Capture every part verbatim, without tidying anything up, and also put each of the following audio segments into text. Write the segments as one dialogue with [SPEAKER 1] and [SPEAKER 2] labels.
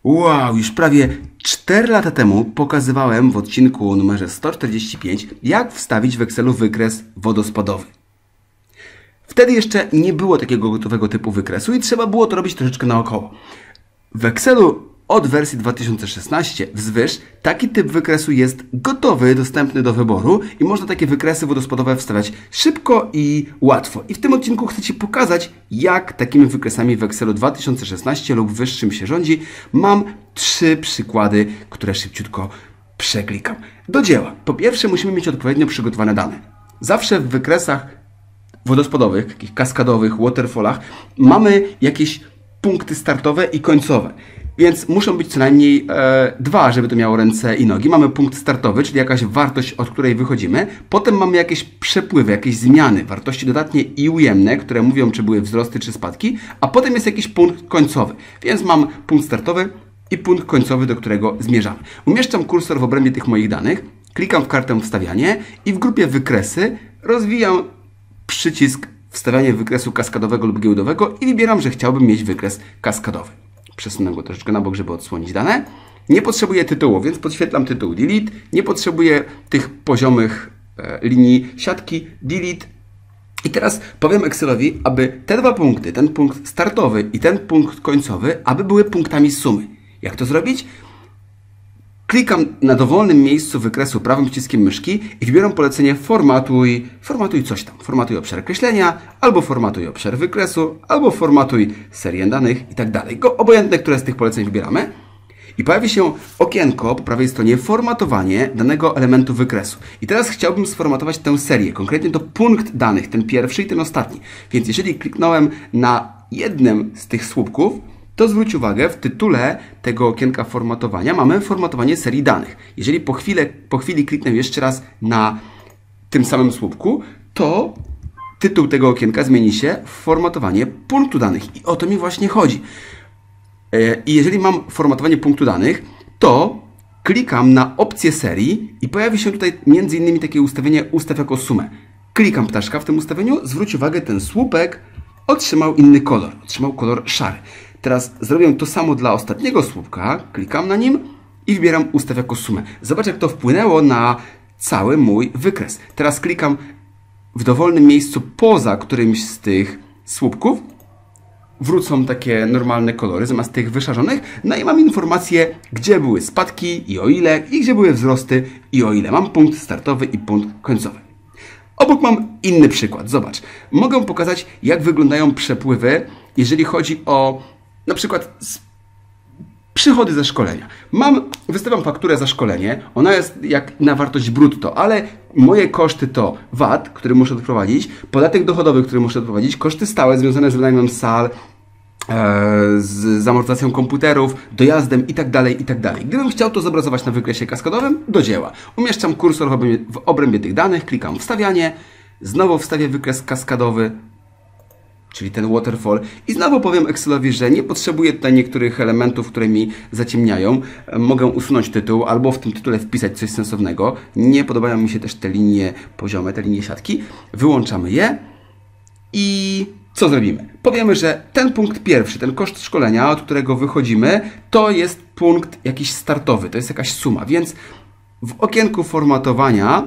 [SPEAKER 1] Wow, już prawie cztery lata temu pokazywałem w odcinku numerze sto czterdzieści pięć, jak wstawić w Excelu wykres wodospadowy. Wtedy jeszcze nie było takiego gotowego typu wykresu i trzeba było to robić troszeczkę naokoło. W Excelu od wersji dwa tysiące szesnastej wzwyż taki typ wykresu jest gotowy, dostępny do wyboru i można takie wykresy wodospadowe wstawiać szybko i łatwo. I w tym odcinku chcę Ci pokazać, jak takimi wykresami w Excelu dwa tysiące szesnastej lub wyższym się rządzi. Mam trzy przykłady, które szybciutko przeklikam. Do dzieła. Po pierwsze musimy mieć odpowiednio przygotowane dane. Zawsze w wykresach wodospadowych, takich kaskadowych, waterfallach mamy jakieś punkty startowe i końcowe. Więc muszą być co najmniej e, dwa, żeby to miało ręce i nogi. Mamy punkt startowy, czyli jakaś wartość, od której wychodzimy. Potem mamy jakieś przepływy, jakieś zmiany, wartości dodatnie i ujemne, które mówią, czy były wzrosty, czy spadki. A potem jest jakiś punkt końcowy. Więc mam punkt startowy i punkt końcowy, do którego zmierzamy. Umieszczam kursor w obrębie tych moich danych, klikam w kartę wstawianie i w grupie wykresy rozwijam przycisk wstawianie wykresu kaskadowego lub giełdowego i wybieram, że chciałbym mieć wykres kaskadowy. Przesunę go troszeczkę na bok, żeby odsłonić dane. Nie potrzebuję tytułu, więc podświetlam tytuł delete. Nie potrzebuję tych poziomych e, linii siatki delete. I teraz powiem Excelowi, aby te dwa punkty, ten punkt startowy i ten punkt końcowy, aby były punktami sumy. Jak to zrobić? Klikam na dowolnym miejscu wykresu prawym przyciskiem myszki i wybieram polecenie formatuj, formatuj coś tam. Formatuj obszar kreślenia, albo formatuj obszar wykresu, albo formatuj serię danych i tak dalej. Obojętne, które z tych poleceń wybieramy. I pojawi się okienko po prawej stronie formatowanie danego elementu wykresu. I teraz chciałbym sformatować tę serię, konkretnie to punkt danych, ten pierwszy i ten ostatni. Więc jeżeli kliknąłem na jednym z tych słupków, to zwróć uwagę, w tytule tego okienka formatowania mamy formatowanie serii danych. Jeżeli po, chwilę, po chwili kliknę jeszcze raz na tym samym słupku, to tytuł tego okienka zmieni się w formatowanie punktu danych. I o to mi właśnie chodzi. I jeżeli mam formatowanie punktu danych, to klikam na opcję serii i pojawi się tutaj między innymi takie ustawienie ustaw jako sumę. Klikam ptaszka w tym ustawieniu, zwróć uwagę, ten słupek otrzymał inny kolor, otrzymał kolor szary. Teraz zrobię to samo dla ostatniego słupka, klikam na nim i wybieram ustaw jako sumę. Zobacz, jak to wpłynęło na cały mój wykres. Teraz klikam w dowolnym miejscu poza którymś z tych słupków. Wrócą takie normalne kolory zamiast tych wyszarzonych. No i mam informację, gdzie były spadki i o ile, i gdzie były wzrosty i o ile. Mam punkt startowy i punkt końcowy. Obok mam inny przykład. Zobacz. Mogę pokazać, jak wyglądają przepływy, jeżeli chodzi o na przykład przychody ze szkolenia. Mam, wystawiam fakturę za szkolenie, ona jest jak na wartość brutto, ale moje koszty to V A T, który muszę odprowadzić, podatek dochodowy, który muszę odprowadzić, koszty stałe związane z wynajmem sal, z amortyzacją komputerów, dojazdem itd., itd. Gdybym chciał to zobrazować na wykresie kaskadowym, do dzieła. Umieszczam kursor w obrębie, w obrębie tych danych, klikam wstawianie, znowu wstawię wykres kaskadowy, czyli ten waterfall. I znowu powiem Excelowi, że nie potrzebuję tutaj niektórych elementów, które mi zaciemniają. Mogę usunąć tytuł albo w tym tytule wpisać coś sensownego. Nie podobają mi się też te linie poziome, te linie siatki. Wyłączamy je i co zrobimy? Powiemy, że ten punkt pierwszy, ten koszt szkolenia, od którego wychodzimy, to jest punkt jakiś startowy, to jest jakaś suma. Więc w okienku formatowania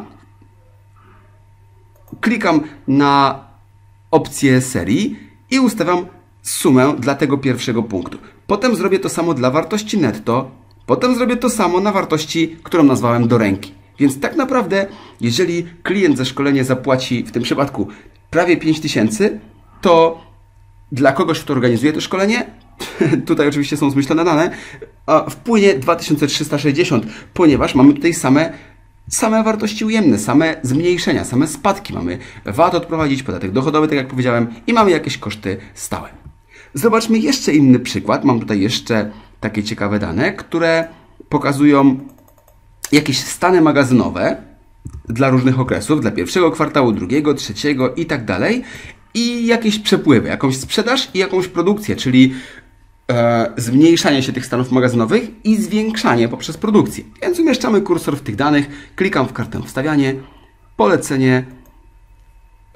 [SPEAKER 1] klikam na opcję serii i ustawiam sumę dla tego pierwszego punktu. Potem zrobię to samo dla wartości netto, potem zrobię to samo na wartości, którą nazwałem do ręki. Więc tak naprawdę, jeżeli klient za szkolenie zapłaci w tym przypadku prawie pięć tysięcy, to dla kogoś, kto organizuje to szkolenie, tutaj oczywiście są zmyślone dane, wpłynie dwa tysiące trzysta sześćdziesiąt, ponieważ mamy tutaj same Same wartości ujemne, same zmniejszenia, same spadki. Mamy V A T odprowadzić, podatek dochodowy, tak jak powiedziałem, i mamy jakieś koszty stałe. Zobaczmy jeszcze inny przykład. Mam tutaj jeszcze takie ciekawe dane, które pokazują jakieś stany magazynowe dla różnych okresów, dla pierwszego kwartału, drugiego, trzeciego i tak dalej. I jakieś przepływy, jakąś sprzedaż i jakąś produkcję, czyli e, zmniejszanie się tych stanów magazynowych i zwiększanie poprzez produkcję. Więc umieszczamy kursor w tych danych, klikam w kartę wstawianie, polecenie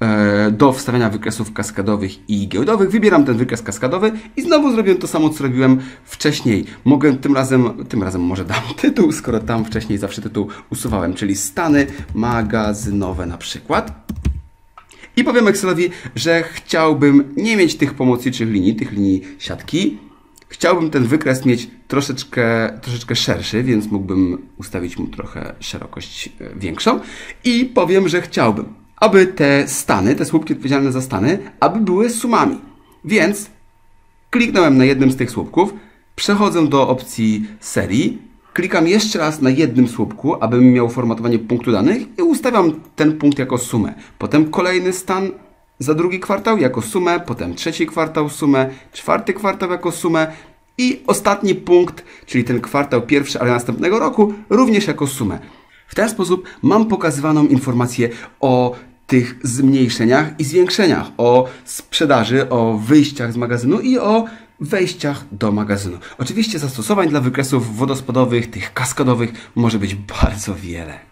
[SPEAKER 1] do wstawiania wykresów kaskadowych i giełdowych. Wybieram ten wykres kaskadowy i znowu zrobię to samo, co robiłem wcześniej. Mogę tym razem, tym razem może dam tytuł, skoro tam wcześniej zawsze tytuł usuwałem, czyli stany magazynowe na przykład. I powiem Excelowi, że chciałbym nie mieć tych pomocniczych linii, tych linii siatki. Chciałbym ten wykres mieć troszeczkę, troszeczkę szerszy, więc mógłbym ustawić mu trochę szerokość większą. I powiem, że chciałbym, aby te stany, te słupki odpowiedzialne za stany, aby były sumami. Więc kliknąłem na jednym z tych słupków, przechodzę do opcji serii, klikam jeszcze raz na jednym słupku, abym miał formatowanie punktu danych i ustawiam ten punkt jako sumę. Potem kolejny stan za drugi kwartał jako sumę, potem trzeci kwartał sumę, czwarty kwartał jako sumę i ostatni punkt, czyli ten kwartał pierwszy, ale następnego roku, również jako sumę. W ten sposób mam pokazywaną informację o tych zmniejszeniach i zwiększeniach, o sprzedaży, o wyjściach z magazynu i o wejściach do magazynu. Oczywiście zastosowań dla wykresów wodospadowych, tych kaskadowych może być bardzo wiele.